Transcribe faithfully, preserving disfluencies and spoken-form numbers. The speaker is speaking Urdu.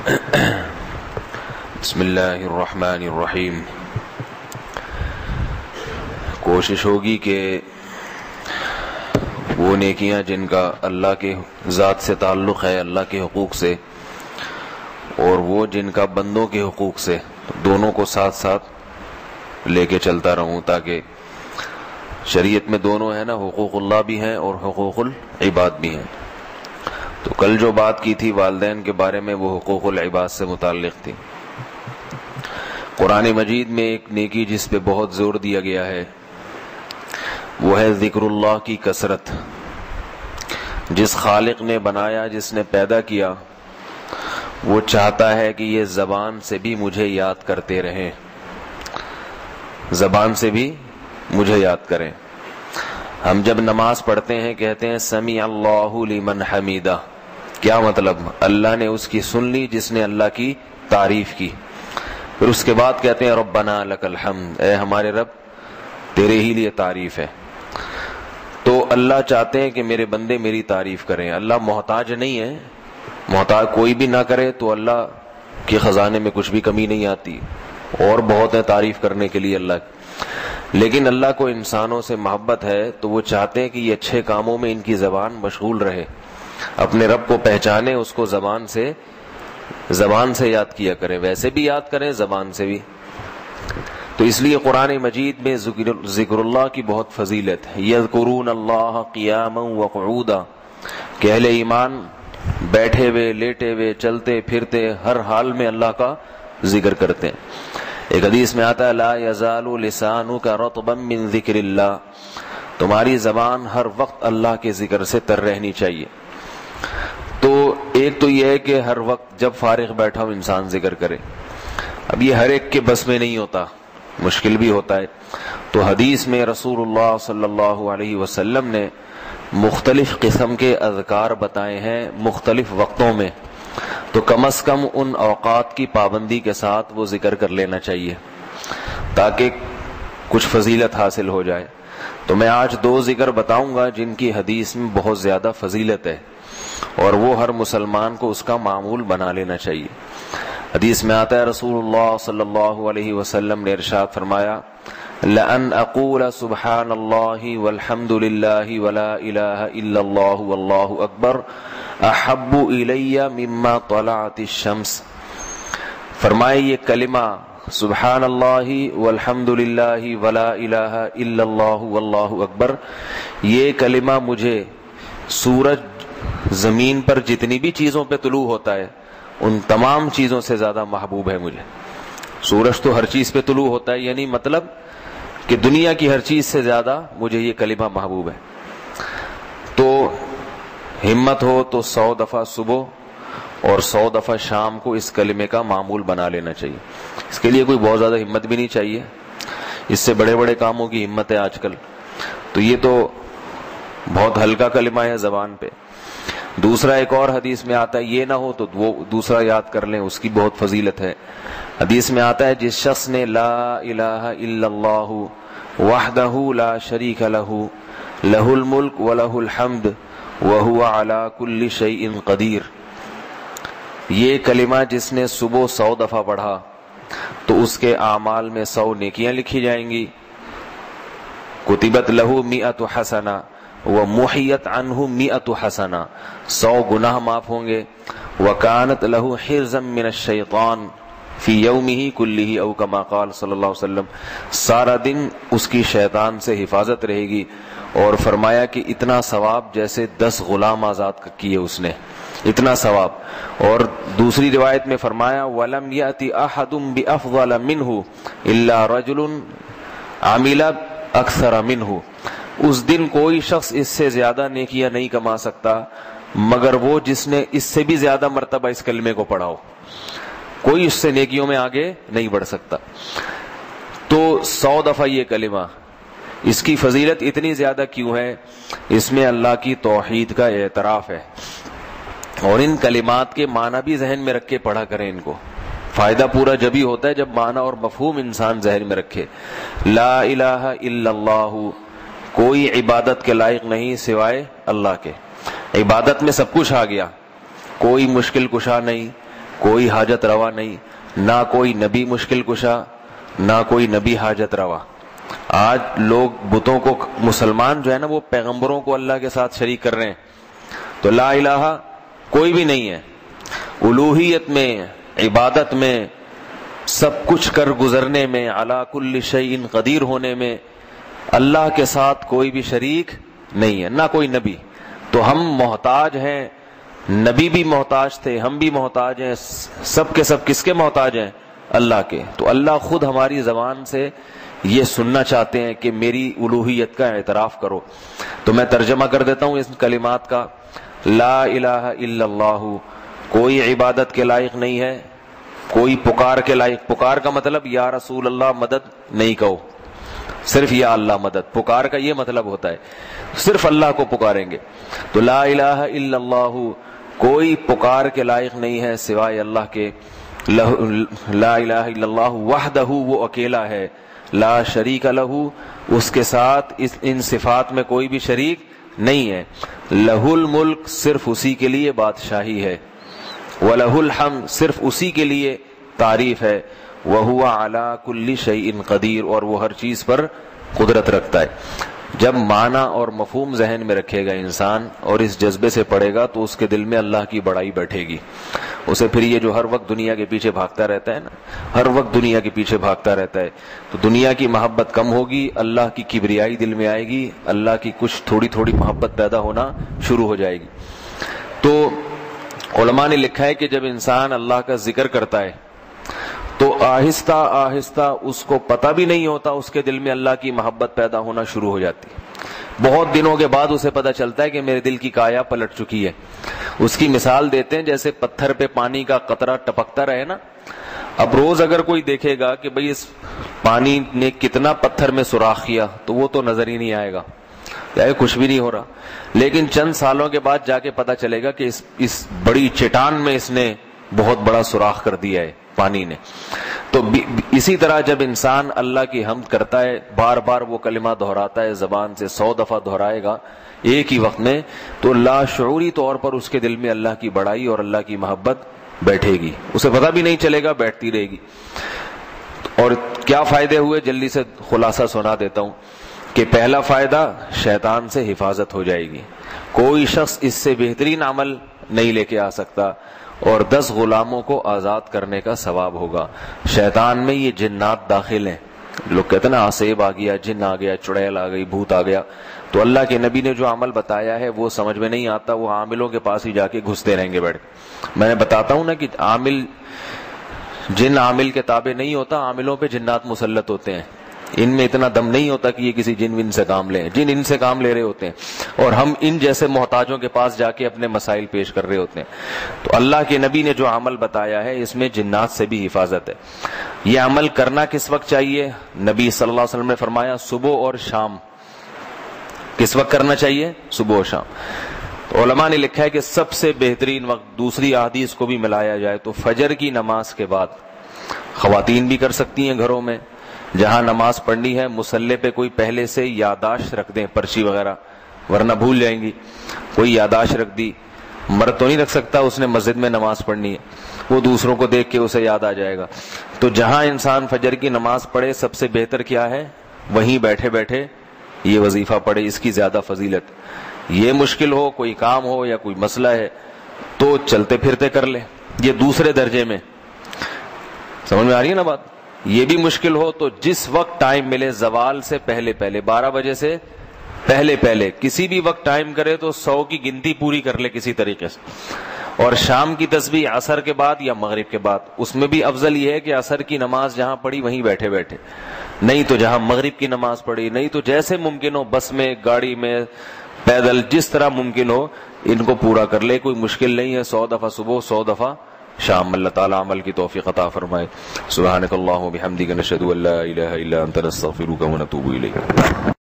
بسم اللہ الرحمن الرحیم۔ کوشش ہوگی کہ وہ نیکیاں جن کا اللہ کے ذات سے تعلق ہے، اللہ کے حقوق سے، اور وہ جن کا بندوں کے حقوق سے، دونوں کو ساتھ ساتھ لے کے چلتا رہوں، تاکہ شریعت میں دونوں ہے نا، حقوق اللہ بھی ہیں اور حقوق العباد بھی ہیں۔ تو کل جو بات کی تھی والدین کے بارے میں، وہ حقوق العباد سے متعلق تھی۔ قرآن مجید میں ایک نیکی جس پہ بہت زور دیا گیا ہے وہ ہے ذکر اللہ کی کثرت۔ جس خالق نے بنایا، جس نے پیدا کیا، وہ چاہتا ہے کہ یہ زبان سے بھی مجھے یاد کرتے رہیں، زبان سے بھی مجھے یاد کریں۔ ہم جب نماز پڑھتے ہیں کہتے ہیں سمیع اللہ لمن حمیدہ، کیا مطلب؟ اللہ نے اس کی سن لی جس نے اللہ کی تعریف کی۔ پھر اس کے بعد کہتے ہیں ربنا لک الحمد، اے ہمارے رب تیرے ہی لیے تعریف ہے۔ تو اللہ چاہتے ہیں کہ میرے بندے میری تعریف کریں۔ اللہ محتاج نہیں ہے، محتاج کوئی بھی نہ کرے تو اللہ کے خزانے میں کچھ بھی کمی نہیں آتی، اور بہت ہے تعریف کرنے کے لیے اللہ کی۔ لیکن اللہ کو انسانوں سے محبت ہے تو وہ چاہتے ہیں کہ یہ اچھے کاموں میں ان کی زبان مشغول رہے، اپنے رب کو پہچانے، اس کو زبان سے زبان سے یاد کیا کریں، ویسے بھی یاد کریں، زبان سے بھی۔ تو اس لیے قرآن مجید میں ذکر اللہ کی بہت فضیلت ہے۔ یذکرون اللہ قیاما وقعودا، کہ اہل ایمان بیٹھے ہوئے، لیٹے ہوئے، چلتے پھرتے، ہر حال میں اللہ کا ذکر کرتے ہیں۔ ایک حدیث میں آتا ہے لا یزال لسانک رطبا من ذکر اللہ، تمہاری زبان ہر وقت اللہ کے ذکر سے تر رہنی چاہیے۔ تو ایک تو یہ ہے کہ ہر وقت جب فارغ بیٹھا ہو انسان ذکر کرے۔ اب یہ ہر ایک کے بس میں نہیں ہوتا، مشکل بھی ہوتا ہے۔ تو حدیث میں رسول اللہ صلی اللہ علیہ وسلم نے مختلف قسم کے اذکار بتائے ہیں مختلف وقتوں میں، تو کم از کم ان اوقات کی پابندی کے ساتھ وہ ذکر کر لینا چاہیے تاکہ کچھ فضیلت حاصل ہو جائے۔ تو میں آج دو ذکر بتاؤں گا جن کی حدیث میں بہت زیادہ فضیلت ہے، اور وہ ہر مسلمان کو اس کا معمول بنا لینا چاہیے۔ حدیث میں آتا ہے رسول اللہ صلی اللہ علیہ وسلم نے ارشاد فرمایا لَأَنْ أَقُولَ سُبْحَانَ اللَّهِ وَالْحَمْدُ لِلَّهِ وَلَا إِلَهَ إِلَّا اللَّهُ وَاللَّهُ أَكْبَرُ أَحَبُّ إِلَيَّ مِمَّا طَلَعَتِ الشَّمْسِ، فرمائے یہ کلمہ سبحان اللہ والحمد للہ ولا الہ الا اللہ واللہ اکبر، یہ کلمہ مجھے سورج زمین پر جتنی بھی چیزوں پہ طلوع ہوتا ہے ان تمام چیزوں سے زیادہ محبوب ہے مجھے۔ سورج تو ہر چیز پہ طلوع ہوتا ہے، یعنی مطلب کہ دنیا کی ہر چیز سے زیادہ مجھے یہ کلمہ محبوب ہے۔ تو ہمت ہو تو سو دفعہ صبح اور سو دفعہ شام کو اس کلمے کا معمول بنا لینا چاہیے۔ اس کے لیے کوئی بہت زیادہ ہمت بھی نہیں چاہیے، اس سے بڑے بڑے کاموں کی ہمت ہے آج کل، تو یہ تو بہت ہلکا کلمہ ہے زبان پہ۔ دوسرا ایک اور حدیث میں آتا ہے، یہ نہ ہو تو وہ دوسرا یاد کر لیں، اس کی بہت فضیلت ہے۔ حدیث میں آتا ہے جس شخص نے لا الہ الا اللہ وحدہ لا شریک لہ لہ الملک ولہ الحمد وہو علی کل شیء قدیر، یہ کلمہ جس نے صبح سو دفعہ پڑھا تو اس کے اعمال میں سو نیکیاں لکھی جائیں گی، کتبت لہ مئۃ حسنہ ومحیت عنہ مئۃ حسنہ، سو گناہ معاف ہوں گے، وکانت لہ حرزا من الشیطان فی یومہ کلہ او کما قال صلی اللہ علیہ وسلم، سارا دن اس کی شیطان سے حفاظت رہے گی، اور فرمایا کہ اتنا ثواب جیسے دس غلام آزاد کیے اس نے، اتنا ثواب۔ اور دوسری روایت میں فرمایا وَلَمْ يَأْتِ أَحَدٌ بِأَفْضَلَ مِنْهُ إِلَّا رَجُلٌ عَمِلَ أَكْثَرَ مِنْهُ، اس دن کوئی شخص اس سے زیادہ نیکیاں نہیں کما سکتا مگر وہ جس نے اس سے بھی زیادہ مرتبہ اس کلمے کو پڑھا ہو، کوئی اس سے نیکیوں میں آگے نہیں بڑھ سکتا۔ تو سو دفعہ یہ کلمہ، اس کی فضیلت اتنی زیادہ کیوں ہے؟ اس میں اللہ کی توحید کا اعتراف ہے، اور ان کلمات کے معنی بھی ذہن میں رکھ کے پڑھا کریں ان کو۔ فائدہ پورا جب ہی ہوتا ہے جب معنی اور مفہوم انسان ذہن میں رکھے۔ لا الہ الا اللہ، کوئی عبادت کے لائق نہیں سوائے اللہ کے۔ عبادت میں سب کچھ آ گیا، کوئی مشکل کشا نہیں، کوئی حاجت روا نہیں، نہ کوئی نبی مشکل کشا، نہ کوئی نبی حاجت روا۔ آج لوگ بتوں کو، مسلمان جو ہے نا وہ پیغمبروں کو اللہ کے ساتھ شریک کر رہے ہیں، تو لا الہ کوئی بھی نہیں ہے، الوہیت میں، عبادت میں، سب کچھ کر گزرنے میں، علی کل شیء قدیر ہونے میں اللہ کے ساتھ کوئی بھی شریک نہیں ہے، نہ کوئی نبی۔ تو ہم محتاج ہیں، نبی بھی محتاج تھے، ہم بھی محتاج ہیں، سب کے سب کس کے محتاج ہیں؟ اللہ کے۔ تو اللہ خود ہماری زبان سے یہ سننا چاہتے ہیں کہ میری الوہیت کا اعتراف کرو۔ تو میں ترجمہ کر دیتا ہوں اس کلمات کا، لا الہ الا اللہ، کوئی عبادت کے لائق نہیں ہے، کوئی پکار کے لائق، پکار کا مطلب یا رسول اللہ مدد نہیں کہو، صرف یا اللہ مدد، پکار کا یہ مطلب ہوتا ہے صرف اللہ کو پکاریں گے۔ تو لا الہ الا اللہ، کوئی پکار کے لائق نہیں ہے سوائے اللہ کے، لا الہ الا اللہ وحدہ، وہ اکیلا ہے، لا شریک لہ، اس کے ساتھ اس ان صفات میں کوئی بھی شریک نہیں ہے، لہ الملک، صرف اسی کے لیے بادشاہی ہے، وَلَهُ الْحَمْدُ، صرف اسی کے لیے تعریف ہے، وَهُوَ عَلَى كُلِّ شَيْءٍ قدیر، اور وہ ہر چیز پر قدرت رکھتا ہے۔ جب معنی اور مفہوم ذہن میں رکھے گا انسان اور اس جذبے سے پڑھے گا تو اس کے دل میں اللہ کی بڑائی بیٹھے گی، اسے پھر یہ جو ہر وقت دنیا کے پیچھے بھاگتا رہتا ہے نا، ہر وقت دنیا کے پیچھے بھاگتا رہتا ہے، تو دنیا کی محبت کم ہوگی، اللہ کی کبریائی دل میں آئے گی، اللہ کی کچھ تھوڑی تھوڑی محبت پیدا ہونا شروع ہو جائے گی۔ تو علماء نے لکھا ہے کہ جب انسان اللہ کا ذکر کرتا ہے تو آہستہ آہستہ اس کو پتہ بھی نہیں ہوتا، اس کے دل میں اللہ کی محبت پیدا ہونا شروع ہو جاتی ہے۔ بہت دنوں کے بعد اسے پتہ چلتا ہے کہ میرے دل کی کایا پلٹ چکی ہے۔ اس کی مثال دیتے ہیں جیسے پتھر پہ پانی کا قطرہ ٹپکتا رہے نا، اب روز اگر کوئی دیکھے گا کہ بھئی اس پانی نے کتنا پتھر میں سوراخ کیا تو وہ تو نظر ہی نہیں آئے گا، کچھ بھی نہیں ہو رہا، لیکن چند سالوں کے بعد جا کے پتہ چلے گا کہ اس اس بڑی چٹان میں اس نے بہت بڑا سوراخ کر دیا ہے پانی نے۔ تو اسی طرح جب انسان اللہ کی حمد کرتا ہے، بار بار وہ کلمہ دہراتا ہے، زبان سے سو دفعہ دہرائے گا ایک ہی وقت میں، تو لاشعوری طور پر اس کے دل میں اللہ کی بڑائی اور اللہ کی محبت بیٹھے گی، اسے پتہ بھی نہیں چلے گا، بیٹھتی رہے گی۔ اور کیا فائدے ہوئے، جلدی سے خلاصہ سنا دیتا ہوں کہ پہلا فائدہ، شیطان سے حفاظت ہو جائے گی، کوئی شخص اس سے بہترین عمل نہیں لے کے آ سکتا، اور دس غلاموں کو آزاد کرنے کا ثواب ہوگا۔ شیطان میں یہ جنات داخل ہیں، لوگ کہتے ہیں نا آسیب آ گیا، جن آ گیا، چڑیل آ گئی، بھوت آ گیا، تو اللہ کے نبی نے جو عمل بتایا ہے وہ سمجھ میں نہیں آتا، وہ عاملوں کے پاس ہی جا کے گھستے رہیں گے بیٹھ کے۔ میں نے بتاتا ہوں نا کہ عامل، جن عامل کے تابع نہیں ہوتا، عاملوں پہ جنات مسلط ہوتے ہیں، ان میں اتنا دم نہیں ہوتا کہ یہ کسی جن ون سے کام لیں، جن ان سے کام لے رہے ہوتے ہیں، اور ہم ان جیسے محتاجوں کے پاس جا کے اپنے مسائل پیش کر رہے ہوتے ہیں۔ تو اللہ کے نبی نے جو عمل بتایا ہے اس میں جنات سے بھی حفاظت ہے۔ یہ عمل کرنا کس وقت چاہیے؟ نبی صلی اللہ علیہ وسلم نے فرمایا صبح اور شام۔ کس وقت کرنا چاہیے؟ صبح اور شام۔ تو علماء نے لکھا ہے کہ سب سے بہترین وقت، دوسری احادیث کو بھی ملایا جائے تو فجر کی نماز کے بعد، خواتین بھی کر سکتی ہیں گھروں میں، جہاں نماز پڑھنی ہے مصلی پہ کوئی پہلے سے یادداشت رکھ دیں، پرچی وغیرہ، ورنہ بھول جائیں گی۔ کوئی یادداشت رکھ دی، مرد تو نہیں رکھ سکتا، اس نے مسجد میں نماز پڑھنی ہے، وہ دوسروں کو دیکھ کے اسے یاد آ جائے گا۔ تو جہاں انسان فجر کی نماز پڑھے سب سے بہتر کیا ہے؟ وہیں بیٹھے بیٹھے یہ وظیفہ پڑھے، اس کی زیادہ فضیلت۔ یہ مشکل ہو، کوئی کام ہو یا کوئی مسئلہ ہے تو چلتے پھرتے کر لے، یہ دوسرے درجے میں۔ سمجھ میں آ رہی ہے نا بات؟ یہ بھی مشکل ہو تو جس وقت ٹائم ملے، زوال سے پہلے پہلے، بارہ بجے سے پہلے پہلے کسی بھی وقت ٹائم کرے تو سو کی گنتی پوری کر لے کسی طریقے سے۔ اور شام کی تسبیح عصر کے بعد یا مغرب کے بعد، اس میں بھی افضل یہ ہے کہ عصر کی نماز جہاں پڑھی وہیں بیٹھے بیٹھے، نہیں تو جہاں مغرب کی نماز پڑھی، نہیں تو جیسے ممکن ہو، بس میں، گاڑی میں، پیدل، جس طرح ممکن ہو ان کو پورا کر لے، کوئی مشکل نہیں ہے۔ سو دفعہ صبح، سو دفعہ شام۔ اللہ تعالیٰ عمل کی توفیق عطا فرمائے۔ سبحانک اللہم و بحمدک، نشہد ان لا الہ الا انت، نستغفرک و نتوب الیک۔